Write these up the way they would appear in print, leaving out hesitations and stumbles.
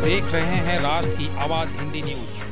देख रहे हैं राष्ट्र की आवाज हिंदी न्यूज।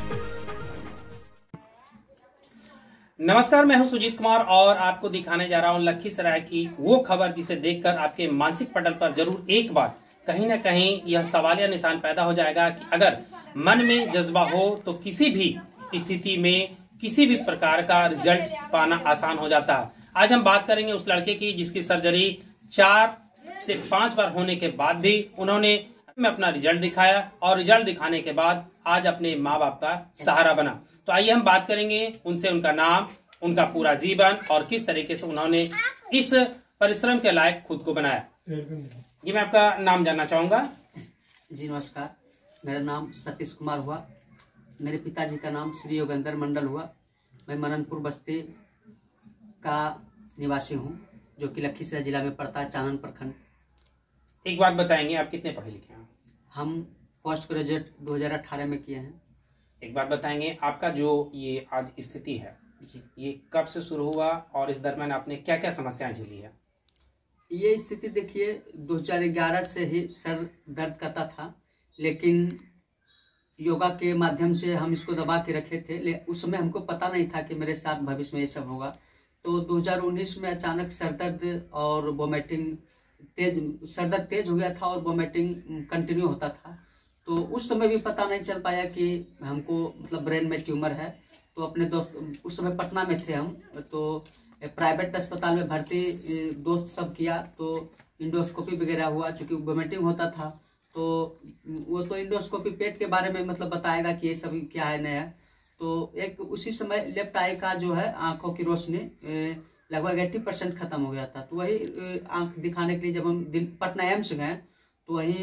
नमस्कार, मैं हूं सुजीत कुमार और आपको दिखाने जा रहा हूं लखीसराय की वो खबर जिसे देखकर आपके मानसिक पटल पर जरूर एक बार कहीं ना कहीं यह सवालिया निशान पैदा हो जाएगा कि अगर मन में जज्बा हो तो किसी भी स्थिति में किसी भी प्रकार का रिजल्ट पाना आसान हो जाता है। आज हम बात करेंगे उस लड़के की जिसकी सर्जरी 4 से 5 बार होने के बाद भी उन्होंने में अपना रिजल्ट दिखाया और रिजल्ट दिखाने के बाद आज अपने माँ बाप का सहारा बना। तो आइए हम बात करेंगे उनसे, उनका नाम, उनका पूरा जीवन और किस तरीके से उन्होंने इस परिश्रम के लायक खुद को बनाया। जी, मैं आपका नाम जानना चाहूंगा। जी नमस्कार, मेरा नाम सतीश कुमार हुआ। मेरे पिताजी का नाम श्री योगेंद्र मंडल हुआ। मैं मननपुर बस्ती का निवासी हूँ, जो कि लखीसराय जिला में पड़ता है, चानन प्रखंड। एक बात बताएंगे, आप कितने पढ़े लिखे हैं? हम पोस्ट ग्रेजुएट 2018 में किए हैं। एक बात बताएंगे, आपका जो ये आज स्थिति है जी, ये कब से शुरू हुआ और इस दरम्यान आपने क्या क्या समस्याएं झेली है? ये स्थिति देखिए 2011 से ही सर दर्द करता था, लेकिन योगा के माध्यम से हम इसको दबा के रखे थे। उस समय हमको पता नहीं था कि मेरे साथ भविष्य में ये सब होगा। तो 2019 में अचानक सर दर्द और वोमिटिंग सर दर्द तेज हो गया था और वोमिटिंग कंटिन्यू होता था। तो उस समय भी पता नहीं चल पाया कि हमको मतलब ब्रेन में ट्यूमर है। तो अपने दोस्त, उस समय पटना में थे हम, तो प्राइवेट अस्पताल में भर्ती दोस्त सब किया। तो इंडोस्कोपी वगैरह हुआ, चूंकि वोमिटिंग होता था। तो वो तो इंडोस्कोपी पेट के बारे में मतलब बताएगा कि ये सब क्या है नया। तो एक उसी समय लेफ्ट आई का जो है आंखों की रोशनी लगभग 80% खत्म हो गया था। तो वही आंख दिखाने के लिए जब हम पटना एम्स गए तो वही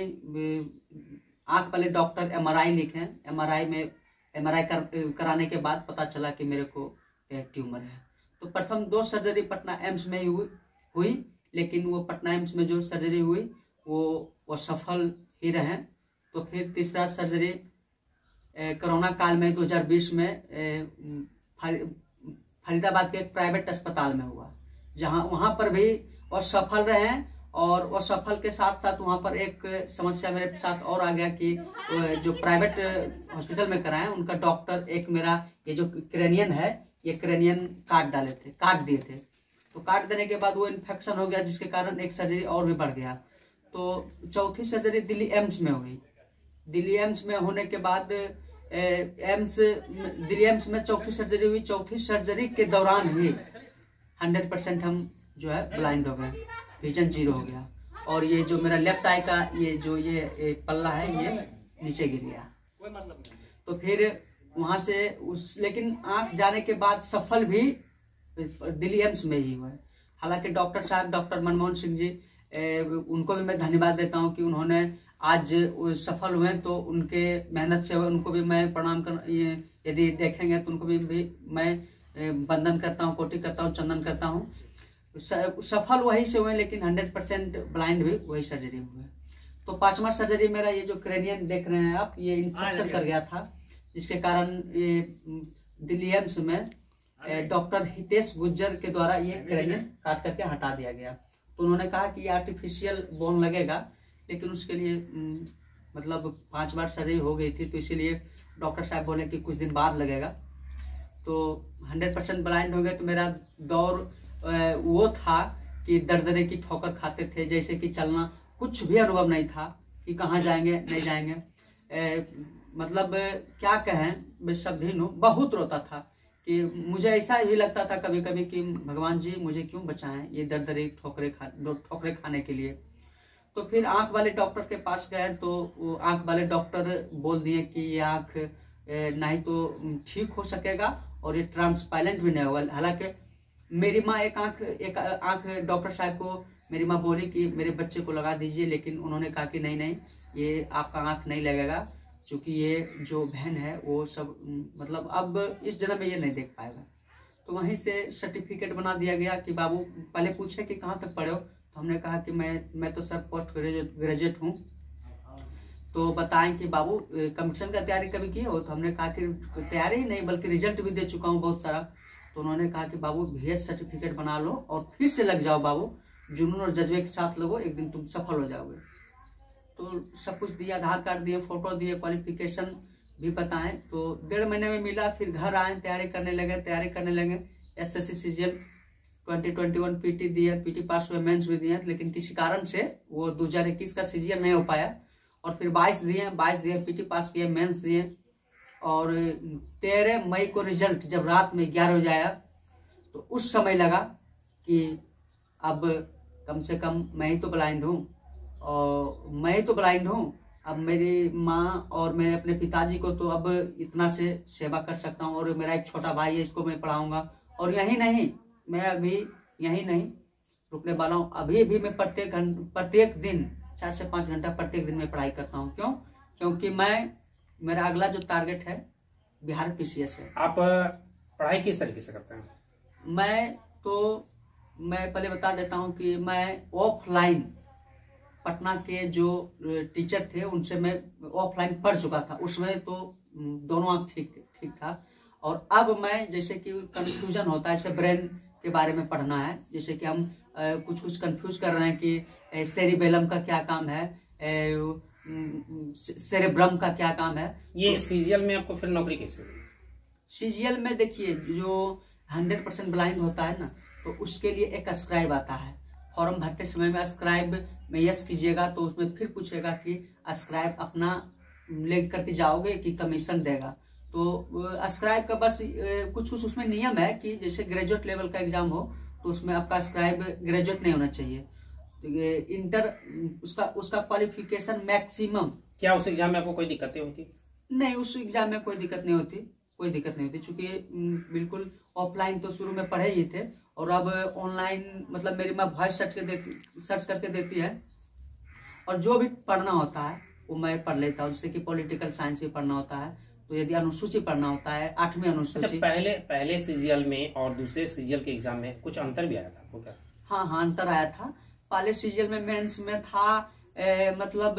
आंख वाले डॉक्टर MRI लिखे। MRI कराने के बाद पता चला कि मेरे को ट्यूमर है। तो प्रथम 2 सर्जरी पटना एम्स में ही हुई, लेकिन वो पटना एम्स में जो सर्जरी हुई वो सफल ही रहे। तो फिर तीसरा सर्जरी कोरोना काल में 2020 में फरीदाबाद के एक प्राइवेट अस्पताल में हुआ, वहां पर भी वो सफल रहे। और वो सफल के साथ साथ वहां पर एक समस्या मेरे साथ और आ गया कि जो प्राइवेट हॉस्पिटल में कराए उनका डॉक्टर एक मेरा ये जो क्रेनियन है, ये क्रेनियन काट दिए थे। तो काट देने के बाद वो इन्फेक्शन हो गया, जिसके कारण एक सर्जरी और भी बढ़ गया। तो चौथी सर्जरी दिल्ली एम्स में हुई। दिल्ली एम्स में होने के बाद दिल्ली एम्स में चौथी सर्जरी हुई। चौथी सर्जरी के दौरान ही 100% हम जो है ब्लाइंड हो गए, विजन 0 हो गया। और ये जो मेरा लेफ्ट आई का ये पल्ला है, ये नीचे गिर गया। तो फिर वहां से लेकिन आंख जाने के बाद सफल भी दिल्ली एम्स में ही हुआ। हालांकि डॉक्टर साहब, डॉक्टर मनमोहन सिंह जी, उनको भी मैं धन्यवाद देता हूं कि उन्होंने आज सफल हुए। तो उनके मेहनत से उनको भी मैं प्रणाम कर, यदि देखेंगे तो उनको भी मैं वंदन करता हूँ, कोटि करता हूँ, चंदन करता हूँ। सफल वही से हुए, लेकिन 100% ब्लाइंड भी वही सर्जरी हुए। तो 5वां सर्जरी मेरा ये जो क्रेनियन देख रहे हैं आप, ये इन्फेक्शन कर गया था, जिसके कारण ये दिल्ली एम्स में डॉक्टर हितेश गुज्जर के द्वारा ये क्रेनियन काट करके हटा दिया गया। तो उन्होंने कहा कि ये आर्टिफिशियल बोन लगेगा, लेकिन उसके लिए मतलब 5 बार सर्जरी हो गई थी, तो इसीलिए डॉक्टर साहब बोले कि कुछ दिन बाद लगेगा। तो 100% ब्लाइंड हो गए। तो मेरा दौर वो था कि दरदरे की ठोकर खाते थे, जैसे कि चलना कुछ भी अनुभव नहीं था कि कहाँ जाएंगे नहीं जाएंगे। मतलब क्या कहें, बेशब्दहीन हूँ, बहुत रोता था कि मुझे ऐसा भी लगता था कभी कभी कि भगवान जी मुझे क्यों बचाएं ये दरदरे ठोकरे खाने के लिए। तो फिर आंख वाले डॉक्टर के पास गए, तो आंख वाले डॉक्टर बोल दिए कि ये आंख नहीं तो ठीक हो सकेगा और ये ट्रांसपेरेंट भी नहीं होगा। हालांकि मेरी माँ एक आंख डॉक्टर साहब को मेरी माँ बोली कि मेरे बच्चे को लगा दीजिए, लेकिन उन्होंने कहा कि नहीं, ये आपका आंख नहीं लगेगा, क्योंकि ये जो बहन है वो सब मतलब अब इस जन्म में ये नहीं देख पाएगा। तो वहीं से सर्टिफिकेट बना दिया गया कि बाबू, पहले पूछे कि कहाँ तक पढ़े हो, तो हमने कहा कि मैं तो सर पोस्ट ग्रेजुएट हूँ। तो बताएं कि बाबू कंपटीशन का तैयारी कभी की हो? तो हमने कहा कि तैयारी ही नहीं, बल्कि रिजल्ट भी दे चुका हूँ बहुत सारा। तो उन्होंने कहा कि बाबू VH सर्टिफिकेट बना लो और फिर से लग जाओ बाबू, जुनून और जज्बे के साथ लगो, एक दिन तुम सफल हो जाओगे। तो सब कुछ दिया, आधार कार्ड दिए, फोटो दिए, क्वालिफिकेशन भी बताएं। तो 1.5 महीने में मिला। फिर घर आए, तैयारी करने लगे। SSC CGL 2021 PT दिए, PT पास हुए, मेंस भी दिए, लेकिन किसी कारण से वो 2021 का CGL नहीं हो पाया। और फिर 22 दिए, PT पास किए, मेंस दिए। और 13 मई को रिजल्ट जब रात में 11 बजे आया, तो उस समय लगा कि अब कम से कम मैं ही तो ब्लाइंड हूँ, अब मेरी माँ और मैं अपने पिताजी को तो अब इतना से सेवा कर सकता हूँ। और मेरा एक छोटा भाई है, इसको मैं पढ़ाऊंगा। और यही नहीं, मैं अभी यही नहीं रुकने वाला हूँ। अभी भी मैं प्रत्येक दिन 4 से 5 घंटा प्रत्येक दिन में पढ़ाई करता हूँ। क्यों? क्योंकि मेरा अगला जो टारगेट है बिहार PCS है। आप पढ़ाई किस तरीके से करते हैं? मैं पहले बता देता हूँ कि मैं ऑफलाइन पटना के जो टीचर थे उनसे मैं ऑफलाइन पढ़ चुका था। उसमें तो दोनों आंख ठीक था। और अब मैं, जैसे कि कंफ्यूजन होता है, जैसे ब्रेन के बारे में पढ़ना है, जैसे कि हम कुछ कंफ्यूज कर रहे हैं कि सेरिबेलम का क्या काम है, सेरेब्रम का क्या काम है। ये CGL में आपको फिर नौकरी कैसे हुई? CGL में देखिए, जो 100% ब्लाइंड होता है ना, तो उसके लिए एक स्क्राइब आता है। फॉर्म भरते समय में स्क्राइब में यस कीजिएगा, तो उसमें फिर पूछेगा कि स्क्राइब अपना ले करके जाओगे कि कमीशन देगा। तो स्क्राइब का बस कुछ उसमें नियम है कि जैसे ग्रेजुएट लेवल का एग्जाम हो, तो उसमें आपका स्क्राइब ग्रेजुएट नहीं होना चाहिए। इंटर उसका क्वालिफिकेशन मैक्सिमम। क्या उस एग्जाम में आपको कोई दिक्कतें होती? नहीं, उस एग्जाम में कोई दिक्कत नहीं होती, चूंकि बिल्कुल ऑफलाइन तो शुरू में पढ़े ही थे, और अब ऑनलाइन मतलब मेरी माँ वॉइस सर्च करके देती है, और जो भी पढ़ना होता है वो मैं पढ़ लेता हूँ। जैसे कि पॉलिटिकल साइंस भी पढ़ना होता है, तो यदि अनुसूची पढ़ना होता है, 8वीं अनुसूची। अच्छा, पहले CGL में और दूसरे CGL के एग्जाम में कुछ अंतर भी आया था आपको क्या? हाँ, अंतर आया था। पहले CGL में मेंस में था मतलब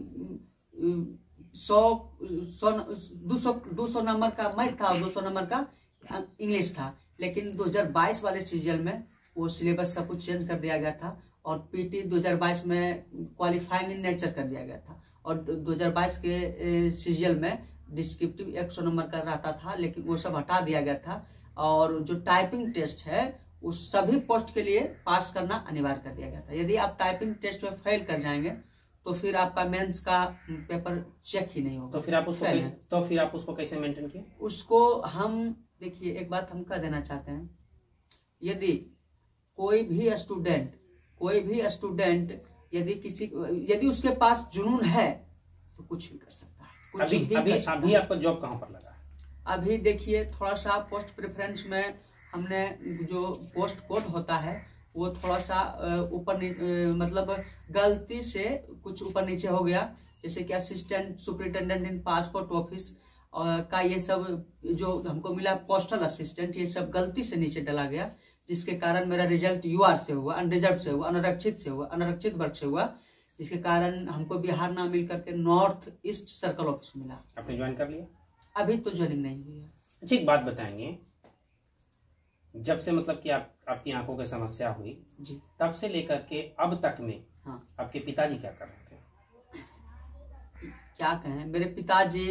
200 नंबर का मैथ था, 200 नंबर का इंग्लिश था। लेकिन 2022 वाले CGL में वो सिलेबस सब कुछ चेंज कर दिया गया था, और PT 2022 में क्वालिफाइंग इन नेचर कर दिया गया था। और 2022 के CGL में डिस्क्रिप्टिव 100 नंबर का रहता था, लेकिन वो सब हटा दिया गया था। और जो टाइपिंग टेस्ट है, उस सभी पोस्ट के लिए पास करना अनिवार्य कर दिया गया था। यदि आप टाइपिंग टेस्ट में फेल कर जाएंगे, तो फिर आपका मेंस का पेपर चेक ही नहीं होगा। तो फिर आप उसको कैसे मेंटेन किए? उसको हम देखिए, एक बात हम कह देना चाहते हैं, यदि कोई भी स्टूडेंट यदि उसके पास जुनून है तो कुछ भी कर सकता है। अभी आपका जॉब कहाँ पर लगा? अभी देखिए, थोड़ा सा पोस्ट प्रेफरेंस में हमने जो पोस्ट कोड होता है वो थोड़ा सा ऊपर मतलब गलती से कुछ ऊपर नीचे हो गया। जैसे कि assistant superintendent in passport office का ये सब जो हमको मिला, पोस्टल असिस्टेंट, ये सब गलती से नीचे डला गया, जिसके कारण मेरा रिजल्ट UR से हुआ, अनरिजर्व से हुआ, अनारक्षित वर्ग से हुआ, जिसके कारण हमको बिहार ना मिल करके नॉर्थ ईस्ट सर्कल ऑफिस मिला। आपने ज्वाइन कर लिया? अभी तो ज्वाइनिंग नहीं हुई है। अच्छा, एक बात बताएंगे, जब से मतलब कि आपकी आंखों की समस्या हुई जी, तब से लेकर के अब तक में हाँ, आपके पिताजी क्या कर रहे थे? क्या कहें, मेरे पिताजी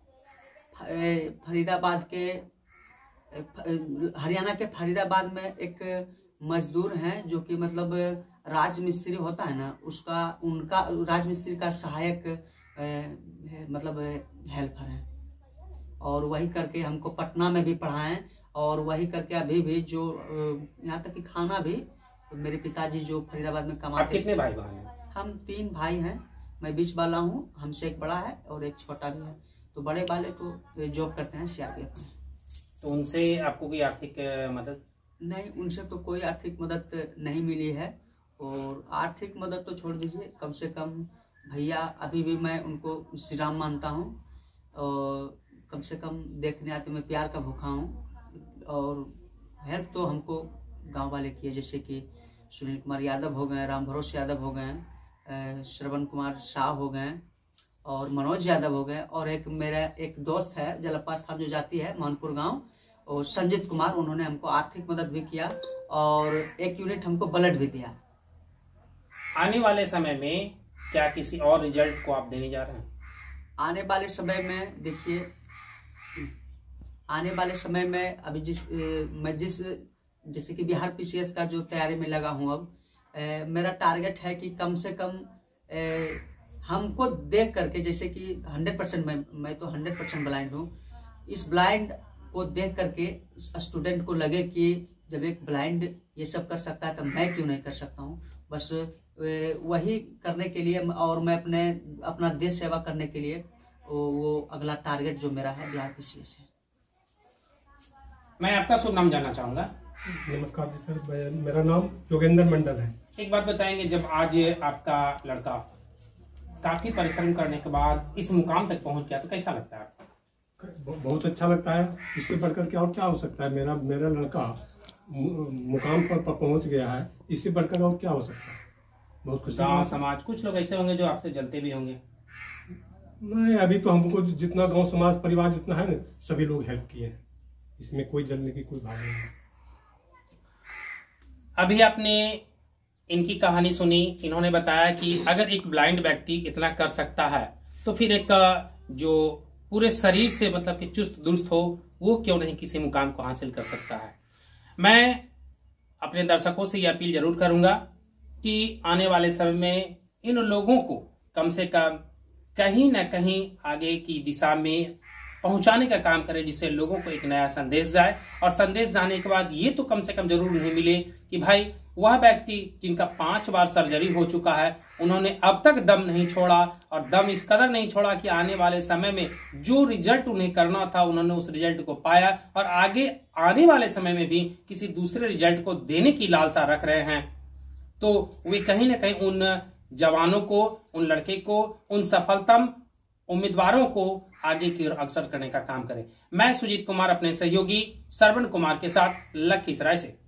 फरीदाबाद के हरियाणा के फरीदाबाद में एक मजदूर हैं, जो कि मतलब राजमिस्त्री होता है ना, उनका राजमिस्त्री का सहायक मतलब हेल्पर है। और वही करके हमको पटना में भी पढ़ाएं, और वही करके अभी भी जो यहाँ तक कि खाना भी मेरे पिताजी जो फरीदाबाद में कमाते। आप कितने भाई बहन हैं? हम 3 भाई हैं, मैं बीच वाला हूँ, हमसे एक बड़ा है और एक छोटा भी है। तो बड़े वाले तो जॉब करते हैं, CRPF में। तो उनसे आपको कोई आर्थिक मदद? नहीं, उनसे तो कोई आर्थिक मदद नहीं मिली है। और आर्थिक मदद तो छोड़ दीजिए, कम से कम भैया, अभी भी मैं उनको श्री राम मानता हूँ, और कम से कम देखने आते, मैं प्यार का भूखा हूँ। और हेल्प तो हमको गांव वाले किए, जैसे कि सुनील कुमार यादव हो गए, राम भरोसे यादव हो गए, श्रवण कुमार शाह हो गए, और मनोज यादव हो गए। और एक मेरा एक दोस्त है जलप्पा स्थान जो जाती है मानपुर गांव, और संजीत कुमार, उन्होंने हमको आर्थिक मदद भी किया, और 1 यूनिट हमको ब्लड भी दिया। आने वाले समय में क्या किसी और रिजल्ट को आप देने जा रहे हैं? आने वाले समय में देखिए, आने वाले समय में अभी मैं जैसे कि बिहार पीसीएस का जो तैयारी में लगा हूँ अब, मेरा टारगेट है कि कम से कम हमको देख करके, जैसे कि 100% मैं तो 100% ब्लाइंड हूँ, इस ब्लाइंड को देख करके स्टूडेंट को लगे कि जब एक ब्लाइंड ये सब कर सकता है तो मैं क्यों नहीं कर सकता हूँ। बस वही करने के लिए और मैं अपना देश सेवा करने के लिए वो अगला टारगेट जो मेरा है बिहार पीसीएस है। मैं आपका शुभ नाम जानना चाहूंगा। नमस्कार जी सर, मेरा नाम योगेंद्र मंडल है। एक बात बताएंगे, जब आज आपका लड़का काफी परिश्रम करने के बाद इस मुकाम तक पहुंच गया तो कैसा लगता है आपको? बहुत अच्छा लगता है। इससे बढ़कर क्या और क्या हो सकता है। मेरा लड़का मुकाम पर पहुंच गया है, इससे बढ़कर और क्या हो सकता है। बहुत खुशी। गाँव समाज कुछ लोग ऐसे होंगे जो आपसे जलते भी होंगे। नहीं, अभी तो हमको जितना गांव समाज परिवार जितना है ना, सभी लोग हेल्प किए हैं, इसमें कोई जलने की कोई बात नहीं। अभी आपने इनकी कहानी सुनी। इन्होंने बताया कि अगर एक ब्लाइंड व्यक्ति इतना कर सकता है तो फिर एक जो पूरे शरीर से मतलब कि चुस्त दुरुस्त हो, वो क्यों नहीं किसी मुकाम को हासिल कर सकता है। मैं अपने दर्शकों से ये अपील जरूर करूंगा कि आने वाले समय में इन लोगों को कम से कम कहीं ना कहीं आगे की दिशा में पहुंचाने का काम करें, जिससे लोगों को एक नया संदेश जाए। और संदेश जाने के बाद ये तो कम से कम जरूर नहीं मिले कि भाई वह व्यक्ति जिनका 5 बार सर्जरी हो चुका है, उन्होंने अब तक दम नहीं छोड़ा, और दम इस कदर नहीं छोड़ा कि आने वाले समय में जो रिजल्ट उन्हें करना था उन्होंने उस रिजल्ट को पाया, और आगे आने वाले समय में भी किसी दूसरे रिजल्ट को देने की लालसा रख रहे हैं। तो वे कहीं ना कहीं उन जवानों को, उन लड़के को, उन सफलतम उम्मीदवारों को आगे की ओर अग्रसर करने का काम करें। मैं सुजीत कुमार अपने सहयोगी श्रवण कुमार के साथ लखीसराय से।